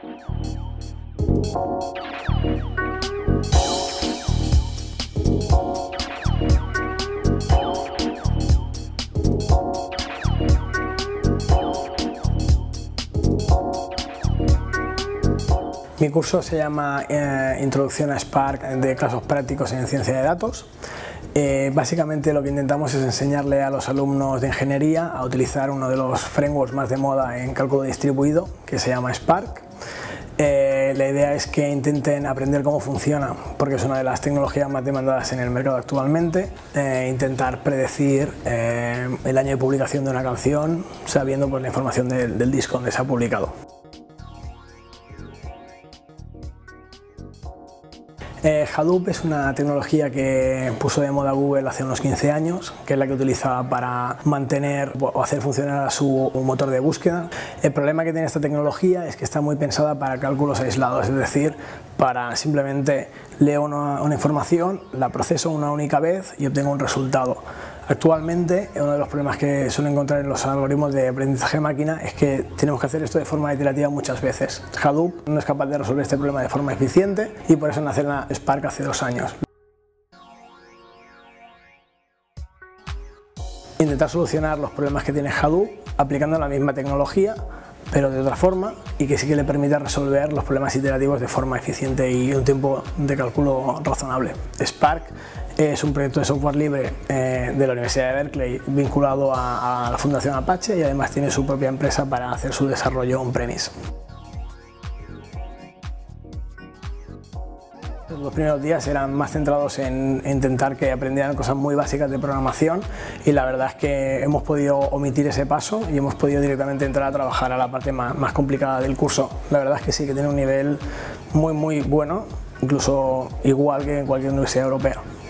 Mi curso se llama Introducción a Spark de casos prácticos en ciencia de datos. Básicamente lo que intentamos es enseñarle a los alumnos de ingeniería a utilizar uno de los frameworks más de moda en cálculo distribuido, que se llama Spark. La idea es que intenten aprender cómo funciona, porque es una de las tecnologías más demandadas en el mercado actualmente. Intentar predecir el año de publicación de una canción, sabiendo pues, la información del disco donde se ha publicado. Hadoop es una tecnología que puso de moda Google hace unos 15 años, que es la que utilizaba para mantener o hacer funcionar su motor de búsqueda. El problema que tiene esta tecnología es que está muy pensada para cálculos aislados, es decir, para simplemente leo una información, la proceso una única vez y obtengo un resultado. Actualmente, uno de los problemas que suelen encontrar en los algoritmos de aprendizaje de máquina es que tenemos que hacer esto de forma iterativa muchas veces. Hadoop no es capaz de resolver este problema de forma eficiente y por eso nace la Spark hace 2 años. Intentar solucionar los problemas que tiene Hadoop aplicando la misma tecnología, pero de otra forma, y que sí que le permita resolver los problemas iterativos de forma eficiente y un tiempo de cálculo razonable. Spark es un proyecto de software libre de la Universidad de Berkeley vinculado a la Fundación Apache y además tiene su propia empresa para hacer su desarrollo on-premise. Los primeros días eran más centrados en intentar que aprendieran cosas muy básicas de programación y la verdad es que hemos podido omitir ese paso y hemos podido directamente entrar a trabajar a la parte más complicada del curso. La verdad es que sí que tiene un nivel muy bueno, incluso igual que en cualquier universidad europea.